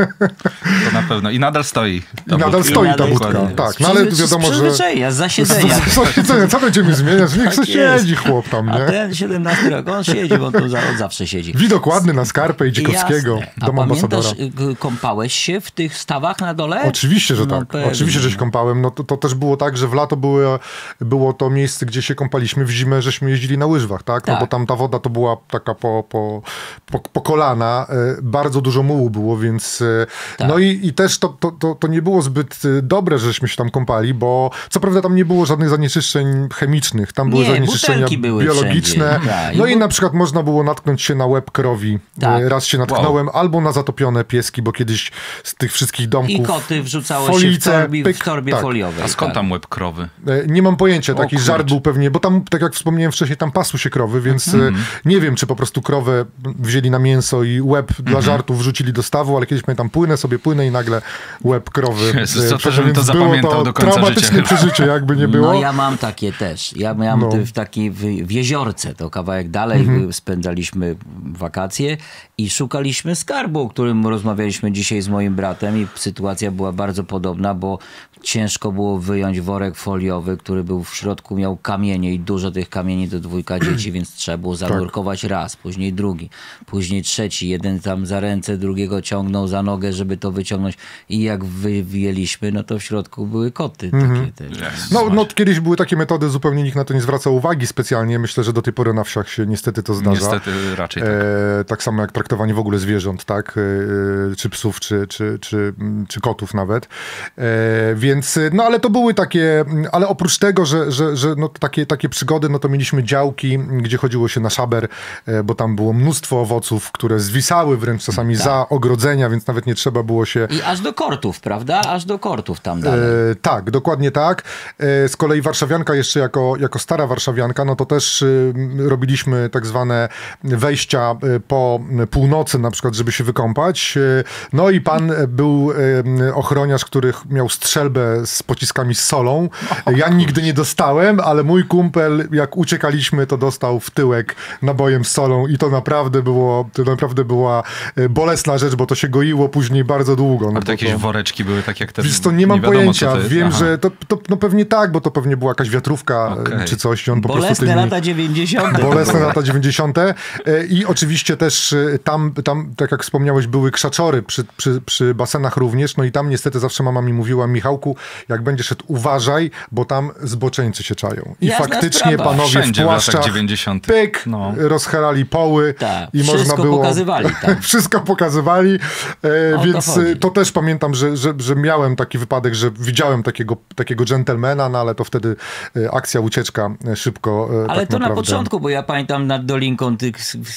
To na pewno. I nadal stoi. I nadal stoi I ta budka. Tak, no ale wiadomo, że... Z zasiedzenia. Z zasiedzenia. Co będziemy zmieniać? Niech tak siedzi chłop tam, nie? A ten siedemnasty rok, on siedzi, bo on tu zawsze siedzi. Widok ładny na Skarpę i Dzikowskiego, a dom ambasadora. Kąpałeś się w tych stawach na dole? Oczywiście, że no, tak. Pewnie. Oczywiście, że się kąpałem. No to, to też było tak, że w lato było, było to miejsce, gdzie się kąpaliśmy, w zimę żeśmy jeździli na łyżwach, tak? No tak. bo tam ta woda to była taka po, po, po, po kolana. Bardzo dużo mułu było, więc... Tak. No i, i też to, to, to, to nie było zbyt dobre, żeśmy się tam kąpali, bo co prawda tam nie było żadnych zanieczyszczeń chemicznych. Tam były nie, zanieczyszczenia były biologiczne. Tak. No i, i na przykład można było natknąć się na łeb krowi. Tak. Raz się natknąłem, wow. albo na zatopione pieski, bo kiedyś z tych wszystkich domków... I koty wrzucało folice, się w torbie, pyk, w torbie tak. foliowej. A skąd tak. tam łeb krowy? Nie mam pojęcia, taki o, żart był pewnie, bo tam, tak jak wspomniałem wcześniej, tam pasły się krowy, więc mm-hmm. nie wiem, czy po prostu krowę wzięli na mięso i łeb mm-hmm. dla żartu wrzucili do stawu, ale kiedyś pamiętam, płynę sobie, płynę i nagle łeb krowy. Jezus, co to, żebym to zapamiętał to do końca traumatyczne życia. przeżycie, jakby nie było. No ja mam takie też. Ja miałem no. w takiej w, w Jeziorce, to kawałek dalej mm-hmm. spędzaliśmy wakacje i szukaliśmy skarbu, o którym rozmawialiśmy dzisiaj z moim bratem i sytuacja była bardzo podobna, bo ciężko było wyjąć worek foliowy, który był w środku, miał kamienie i dużo tych kamieni do dwójka dzieci, więc trzeba było zanurkować tak. raz, później drugi, później trzeci. Jeden tam za ręce, drugiego ciągnął za nogę, żeby to wyciągnąć i jak wyjęliśmy, no to w środku były koty. Mm-hmm. Takie te... no, no kiedyś były takie metody, zupełnie nikt na to nie zwracał uwagi specjalnie. Myślę, że do tej pory na wsiach się niestety to zdarza. Niestety raczej tak. E, tak samo jak traktowanie w ogóle zwierząt, tak? E, czy psów, czy, czy, czy, czy kotów nawet. E, więc, no ale to były takie, ale oprócz tego, że, że, że no, takie, takie przygody, no to mieliśmy działki, gdzie chodziło się na szaber, e, bo tam było mnóstwo owoców, które zwisały wręcz czasami tak. za ogrodzenia, więc nawet nie trzeba było się... I aż do kortów, prawda? Aż do kortów tam dalej. E, tak, dokładnie tak. E, z kolei warszawianka jeszcze jako, jako stara warszawianka, no to też e, robiliśmy tak zwane wejścia e, po północy na przykład, żeby się wykąpać. E, no i pan był e, ochroniarz, który miał strzelbę z pociskami z solą. E, ja nigdy nie dostałem, ale mój kumpel, jak uciekaliśmy, to dostał w tyłek nabojem z solą i to naprawdę było, to naprawdę była bolesna rzecz, bo to się goiło później bardzo długo. No ale to jakieś to... woreczki były tak jak te... Wiesz, to nie mam nie wiadomo, pojęcia. to Wiem, Aha. że to, to no pewnie tak, bo to pewnie była jakaś wiatrówka okay. czy coś. On po Bolesne tymi... lata dziewięćdziesiąte. Bolesne lata dziewięćdziesiąte. I oczywiście też tam, tam, tak jak wspomniałeś, były krzaczory przy, przy, przy basenach również. No i tam niestety zawsze mama mi mówiła, Michałku, jak będziesz szedł, uważaj, bo tam zboczeńcy się czają. I Jasna faktycznie sprawa. panowie Wszędzie w płaszczach, w pyk, no. rozcherali poły tak. i Wszystko można było... pokazywali tam. Wszystko pokazywali, e, więc to, to też pamiętam, że, że, że miałem taki wypadek, że widziałem takiego, takiego dżentelmena, no ale to wtedy e, akcja, ucieczka e, szybko e, Ale tak to naprawdę... na początku, bo ja pamiętam nad Dolinką tych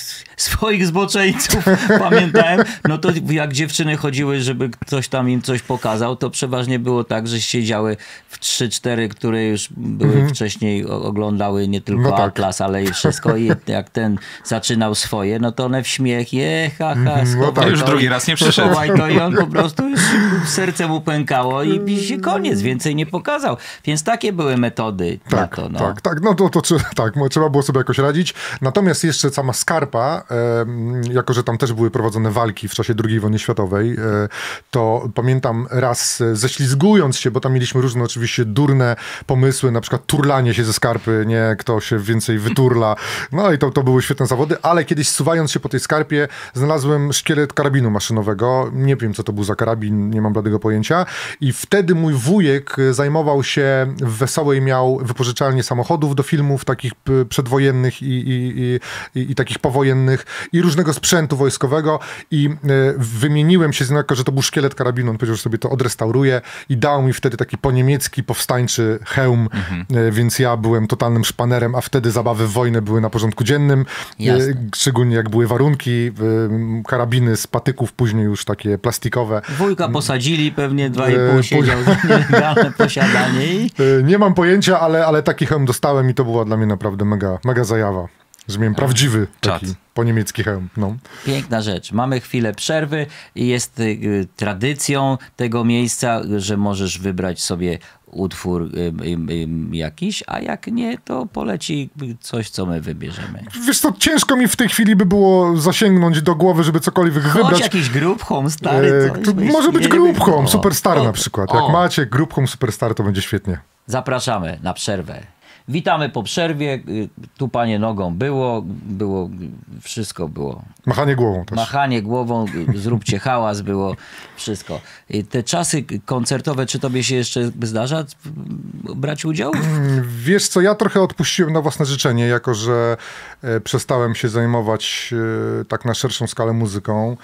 swoich zboczeńców, pamiętałem, no to jak dziewczyny chodziły, żeby ktoś tam im coś pokazał, to przeważnie było tak, że siedziały w trzy cztery, które już były mm-hmm. wcześniej, oglądały nie tylko no tak. Atlas, ale i wszystko dziecko i jak ten zaczynał swoje, no to one w śmiech, je, ha, ha, no tak. Już drugi raz nie przyszedł. To i on po prostu już serce mu pękało i, i się koniec, więcej nie pokazał. Więc takie były metody tak, na to. No. Tak, tak, no to, to tak, trzeba było sobie jakoś radzić. Natomiast jeszcze sama Skarpa, e, jako że tam też były prowadzone walki w czasie drugiej wojny światowej, e, to pamiętam raz e, ześlizgując się, bo tam mieliśmy różne oczywiście durne pomysły, na przykład turlanie się ze Skarpy, nie, kto się więcej wyturla. No i to, to były świetne zawody, ale kiedyś suwając się po tej Skarpie znalazłem szkielet karabinu maszynowego. Nie wiem, co to był za karabin, nie mam bladego pojęcia. I wtedy mój wujek zajmował się w Wesołej, miał wypożyczalnię samochodów do filmów takich przedwojennych i, i, i, i, i takich powojennych i różnego sprzętu wojskowego i y, wymieniłem się z nim, jako że to był szkielet karabinu. On powiedział, że sobie to odrestauruje i dał mi wtedy taki poniemiecki, powstańczy hełm, mhm. y, więc ja byłem totalnym szpanerem, a wtedy zabawy w wojnę były na porządku dziennym. Y, szczególnie jak były warunki, y, karabiny z patyków, później już takie plastikowe. Wujka posadzili, pewnie dwa i pół siedział za nielegalne posiadanie. I... Nie mam pojęcia, ale, ale taki hełm dostałem i to była dla mnie naprawdę mega, mega zajawa. Że miałem prawdziwy taki Czad. po niemiecki hełm. No. Piękna rzecz. Mamy chwilę przerwy i jest y, tradycją tego miejsca, że możesz wybrać sobie utwór y, y, y, jakiś, a jak nie, to poleci coś, co my wybierzemy. Wiesz co, ciężko mi w tej chwili by było zasięgnąć do głowy, żeby cokolwiek Chodź wybrać. jakiś Group Home stary. Coś, e, może być Group Home Superstar o, na przykład. Jak o. macie Group Home Superstar, to będzie świetnie. Zapraszamy na przerwę. Witamy po przerwie. Tupanie nogą było, było, wszystko było. Machanie głową też. Machanie głową, zróbcie hałas, było wszystko. I te czasy koncertowe, czy tobie się jeszcze zdarza brać udział? Wiesz co, ja trochę odpuściłem na własne życzenie, jako że e, przestałem się zajmować e, tak na szerszą skalę muzyką.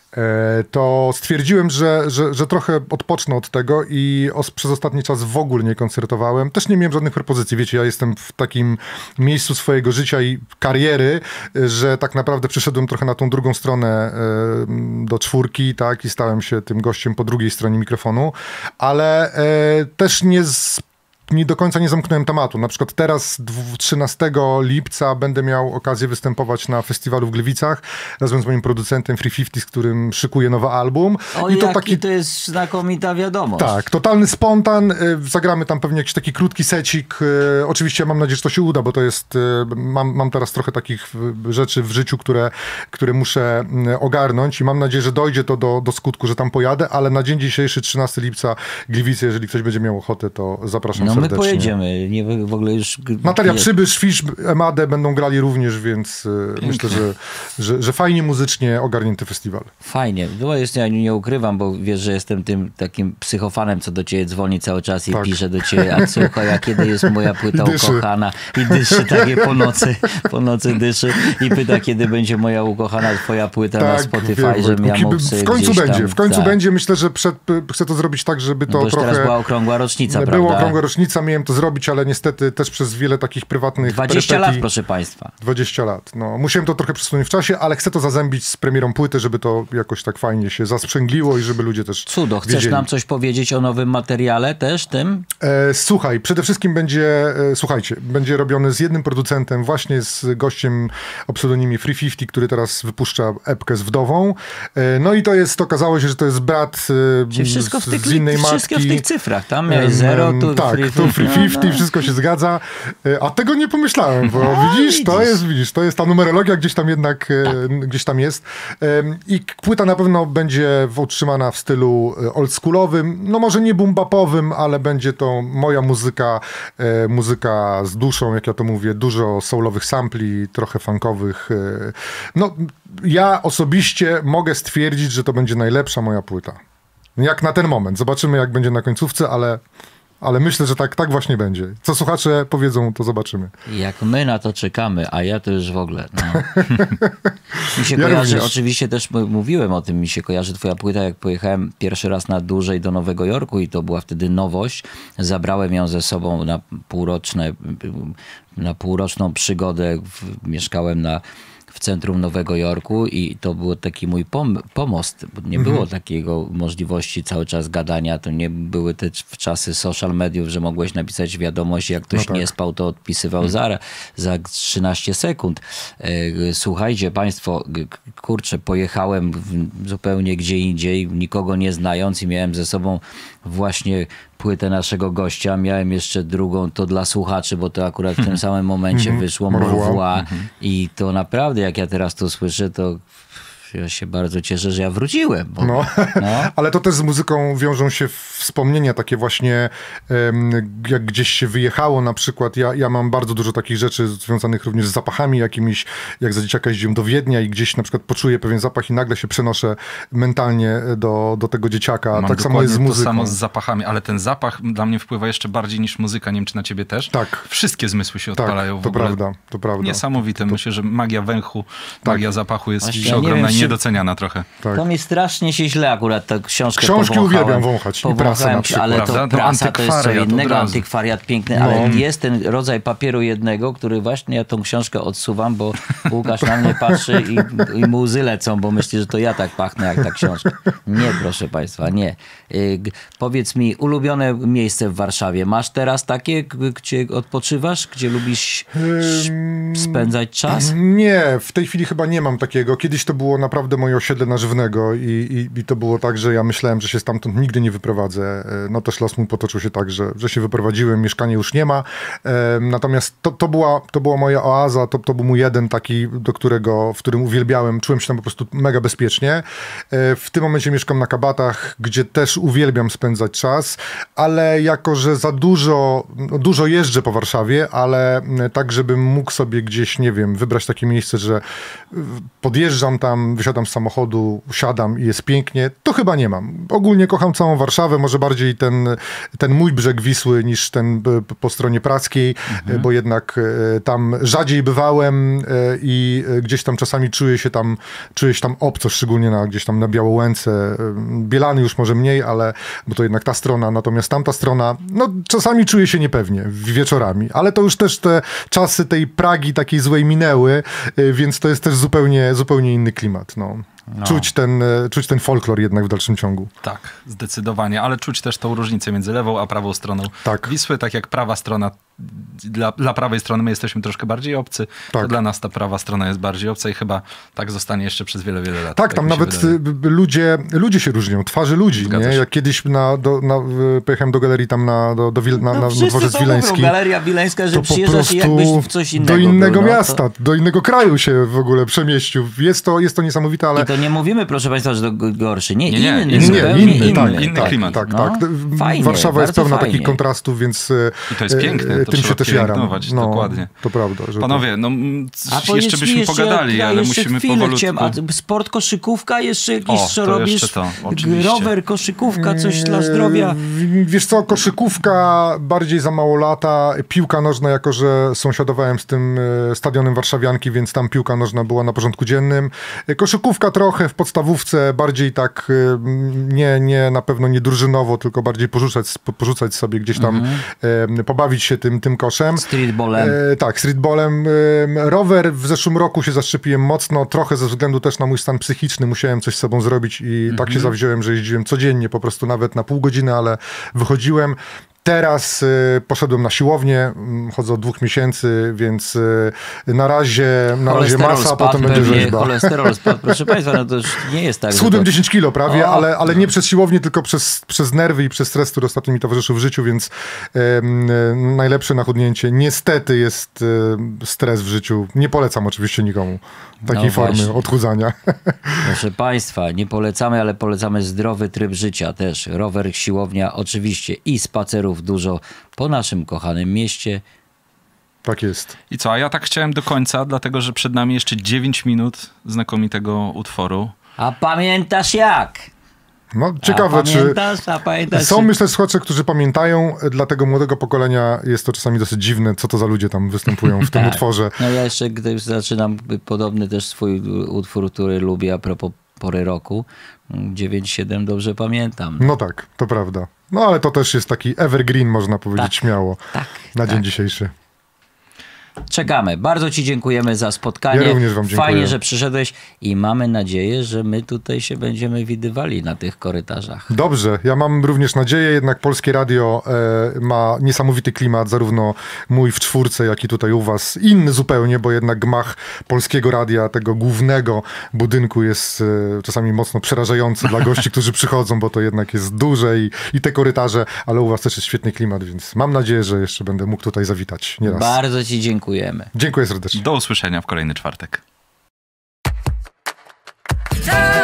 To stwierdziłem, że, że, że trochę odpocznę od tego i os, przez ostatni czas w ogóle nie koncertowałem. Też nie miałem żadnych propozycji. Wiecie, ja jestem w takim miejscu swojego życia i kariery, że tak naprawdę przyszedłem trochę na tą drugą stronę do czwórki, tak, i stałem się tym gościem po drugiej stronie mikrofonu, ale też nie z nie do końca nie zamknąłem tematu. Na przykład teraz trzynastego lipca będę miał okazję występować na festiwalu w Gliwicach razem z moim producentem Free pięćdziesiąt, z którym szykuję nowy album. O, I to jaki taki to jest znakomita wiadomość. Tak, totalny spontan. Zagramy tam pewnie jakiś taki krótki secik. Oczywiście mam nadzieję, że to się uda, bo to jest... Mam, mam teraz trochę takich rzeczy w życiu, które, które muszę ogarnąć i mam nadzieję, że dojdzie to do, do skutku, że tam pojadę, ale na dzień dzisiejszy, trzynastego lipca, Gliwice, jeżeli ktoś będzie miał ochotę, to zapraszam no, serdecznie. My pojedziemy, nie, w ogóle już... Natalia nie. Przybysz, Fisz, Emadę będą grali również, więc Piękne. myślę, że, że, że fajnie muzycznie ogarnięty festiwal. Fajnie. No jest, ja nie ukrywam, bo wiesz, że jestem tym takim psychofanem, co do ciebie dzwoni cały czas i tak. pisze do ciebie, a słuchaj, a kiedy jest moja płyta ukochana? I dyszy takie po nocy, po nocy dyszy i pyta, kiedy będzie moja ukochana twoja płyta tak, na Spotify, wiem, żebym ja mógł W końcu będzie, tam, w końcu tak. będzie. Myślę, że przed, chcę to zrobić tak, żeby to no bo trochę... teraz była okrągła rocznica, Była prawda? okrągła rocznica, miałem to zrobić, ale niestety też przez wiele takich prywatnych dwadzieścia perypetii, lat, proszę państwa. dwadzieścia lat. No, musiałem to trochę przesunąć w czasie, ale chcę to zazębić z premierą płyty, żeby to jakoś tak fajnie się zasprzęgliło i żeby ludzie też Cudo, chcesz wiedzieli. nam coś powiedzieć o nowym materiale też tym? E, słuchaj, przede wszystkim będzie, e, słuchajcie, będzie robiony z jednym producentem, właśnie z gościem o pseudonimie Free pięćdziesiąt, który teraz wypuszcza epkę z Wdową. E, no i to jest, okazało się, że to jest brat e, Czyli wszystko w z, tych, z innej matki. Wszystko w tych cyfrach, tam miałeś zero, tu tak, Free tu Free pięćdziesiąt, no, no. wszystko się zgadza. E, a tego nie pomyślałem, bo no, widzisz, widzisz, to jest, widzisz, to jest ta numerologia gdzieś tam jednak, e, gdzieś tam jest. E, I płyta na pewno będzie utrzymana w stylu oldschoolowym, no może nie boom-bapowym, ale będzie to moja muzyka, e, muzyka z duszą, jak ja to mówię, dużo soulowych sampli, trochę funkowych. E, no, ja osobiście mogę stwierdzić, że to będzie najlepsza moja płyta. Jak na ten moment. Zobaczymy, jak będzie na końcówce, ale... Ale myślę, że tak, tak właśnie będzie. Co słuchacze powiedzą, to zobaczymy. Jak my na to czekamy, a ja to już w ogóle. No. Mi się ja kojarzy, również. oczywiście też mówiłem o tym, mi się kojarzy twoja płyta, jak pojechałem pierwszy raz na dłużej do Nowego Jorku i to była wtedy nowość. Zabrałem ją ze sobą na półroczne, na półroczną przygodę. W, mieszkałem na w centrum Nowego Jorku i to był taki mój pom pomost. Bo nie było takiego możliwości cały czas gadania. To nie były te czasy social mediów, że mogłeś napisać wiadomość, jak ktoś no tak. nie spał, to odpisywał hmm. za, za trzynaście sekund. Słuchajcie państwo, kurczę, pojechałem zupełnie gdzie indziej, nikogo nie znając i miałem ze sobą właśnie płytę naszego gościa. Miałem jeszcze drugą, to dla słuchaczy, bo to akurat w tym samym momencie mm-hmm. wyszło Morwła mm-hmm. i to naprawdę, jak ja teraz to słyszę, to ja się bardzo cieszę, że ja wróciłem. Bo, no. No. Ale to też z muzyką wiążą się wspomnienia takie właśnie, jak gdzieś się wyjechało na przykład. Ja, ja mam bardzo dużo takich rzeczy związanych również z zapachami jakimiś, jak za dzieciaka jeździłem do Wiednia i gdzieś na przykład poczuję pewien zapach i nagle się przenoszę mentalnie do, do tego dzieciaka. Mam tak samo jest z muzyką. To samo z zapachami, ale ten zapach dla mnie wpływa jeszcze bardziej niż muzyka. Nie wiem, czy na ciebie też. Tak. Wszystkie zmysły się tak, odpalają. to prawda, to prawda. Niesamowite. To... Myślę, że magia węchu, tak. magia zapachu jest Właśnie, ja ogromna nie wiem, i niedoceniana trochę. Tak. To mi strasznie się źle akurat tę książkę Książki powąchałem. uwielbiam wąchać i prasę na przykład. Ale to Prawda? prasa to jest co innego, antykwariat piękny, no. ale jest ten rodzaj papieru jednego, który właśnie ja tą książkę odsuwam, bo Łukasz na mnie patrzy i, i mu łzy lecą, bo myśli, że to ja tak pachnę jak ta książka. Nie, proszę państwa, nie. Y, powiedz mi, ulubione miejsce w Warszawie. Masz teraz takie, gdzie odpoczywasz, gdzie lubisz um, spędzać czas? Nie, w tej chwili chyba nie mam takiego. Kiedyś to było naprawdę moje osiedle na Żywnego i, i, i to było tak, że ja myślałem, że się stamtąd nigdy nie wyprowadzę. No też los mój potoczył się tak, że, że się wyprowadziłem, mieszkanie już nie ma. E, natomiast to, to, była, to była moja oaza, to, to był mój jeden taki, do którego, w którym uwielbiałem, czułem się tam po prostu mega bezpiecznie. E, w tym momencie mieszkam na Kabatach, gdzie też uwielbiam spędzać czas, ale jako, że za dużo, no dużo jeżdżę po Warszawie, ale tak, żebym mógł sobie gdzieś, nie wiem, wybrać takie miejsce, że podjeżdżam tam, wysiadam z samochodu, siadam i jest pięknie, to chyba nie mam. Ogólnie kocham całą Warszawę, może bardziej ten, ten mój brzeg Wisły niż ten po stronie praskiej, mhm. bo jednak tam rzadziej bywałem i gdzieś tam czasami czuję się tam, czuję się tam obco, szczególnie na, gdzieś tam na Białołęce. Bielany już może mniej, ale bo to jednak ta strona, natomiast tamta strona, no czasami czuję się niepewnie wieczorami, ale to już też te czasy tej Pragi takiej złej minęły, więc to jest też zupełnie, zupełnie inny klimat, no. No. Czuć, ten, czuć ten folklor jednak w dalszym ciągu. Tak, zdecydowanie, ale czuć też tą różnicę między lewą a prawą stroną tak. Wisły, tak jak prawa strona, dla, dla prawej strony my jesteśmy troszkę bardziej obcy, tak. to dla nas ta prawa strona jest bardziej obca i chyba tak zostanie jeszcze przez wiele, wiele lat. Tak, tam nawet ludzie, ludzie się różnią, twarze ludzi, nie? Jak kiedyś na, do, na, pojechałem do galerii tam na, do, do, na, no, na Dworzec Wileński. Galeria Wileńska, że przyjeżdżasz i jakbyś w coś innego do innego był, no, miasta, to... do innego kraju się w ogóle przemieścił. Jest to, jest to niesamowite, ale... I to nie mówimy, proszę państwa, że to gorszy. Nie, nie, nie, inny, nie, nie, inny, inny, tak, inny tak, klimat. Tak, no, tak. Fajnie, Warszawa jest pełna fajnie. takich kontrastów, więc i to jest piękne, to tym się też jaram. No, dokładnie. To prawda. Że Panowie, to... no a jeszcze byśmy jeszcze, pogadali, ja ale jeszcze musimy chwilę powolutku... Chciałem, a sport, koszykówka, jeszcze jakiś, o, co robisz? Jeszcze to, oczywiście. Rower, koszykówka, coś dla zdrowia? Wiesz co, koszykówka bardziej za mało lata, piłka nożna, jako że sąsiadowałem z tym stadionem Warszawianki, więc tam piłka nożna była na porządku dziennym. Koszykówka trochę w podstawówce, bardziej tak nie, nie na pewno nie drużynowo, tylko bardziej porzucać, porzucać sobie gdzieś tam, mhm. pobawić się tym, tym koszem. Streetballem. E, tak, streetballem. E, rower w zeszłym roku się zaszczepiłem mocno, trochę ze względu też na mój stan psychiczny, musiałem coś z sobą zrobić i mhm. tak się zawziąłem, że jeździłem codziennie, po prostu nawet na pół godziny, ale wychodziłem. Teraz y, poszedłem na siłownię, y, chodzę od dwóch miesięcy, więc y, na razie, na razie masa, a potem będzie rzeźba. Cholesterol spadł, proszę państwa, no to już nie jest tak. Schudłem to... dziesięć kilo prawie, o, ale, ale nie przez siłownię, tylko przez, przez nerwy i przez stres, który ostatnio mi towarzyszył w życiu, więc y, y, najlepsze na chudnięcie niestety jest y, stres w życiu. Nie polecam oczywiście nikomu takiej no formy właśnie. odchudzania. Proszę państwa, nie polecamy, ale polecamy zdrowy tryb życia też. Rower, siłownia oczywiście i spacerów dużo po naszym kochanym mieście. Tak jest. I co, a ja tak chciałem do końca, dlatego że przed nami jeszcze dziewięć minut znakomitego utworu. A pamiętasz jak? No ciekawe, a pamiętasz, czy a pamiętasz, są czy... myślę słuchacze, którzy pamiętają, dla tego młodego pokolenia jest to czasami dosyć dziwne, co to za ludzie tam występują w tym tak. utworze. No ja jeszcze gdy już zaczynam podobny też swój utwór, który lubię a propos pory roku. dziewięć siedem dobrze pamiętam. No tak, to prawda. No ale to też jest taki evergreen, można powiedzieć tak, śmiało, tak, na tak. dzień dzisiejszy. Czekamy. Bardzo ci dziękujemy za spotkanie. Ja również wam dziękuję. Fajnie, że przyszedłeś i mamy nadzieję, że my tutaj się będziemy widywali na tych korytarzach. Dobrze, ja mam również nadzieję, jednak Polskie Radio e, ma niesamowity klimat, zarówno mój w czwórce, jak i tutaj u was. Inny zupełnie, bo jednak gmach Polskiego Radia, tego głównego budynku jest e, czasami mocno przerażający dla gości, którzy przychodzą, bo to jednak jest duże i, i te korytarze, ale u was też jest świetny klimat, więc mam nadzieję, że jeszcze będę mógł tutaj zawitać nieraz. Bardzo ci dziękujemy. Dziękuję serdecznie. Do usłyszenia w kolejny czwartek. Time.